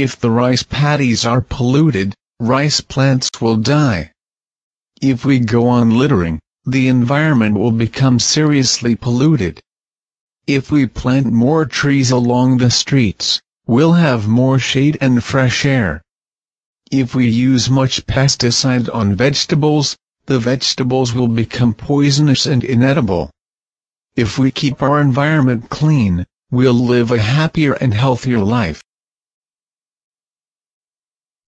If the rice paddies are polluted, rice plants will die. If we go on littering, the environment will become seriously polluted. If we plant more trees along the streets, we'll have more shade and fresh air. If we use much pesticide on vegetables, the vegetables will become poisonous and inedible. If we keep our environment clean, we'll live a happier and healthier life.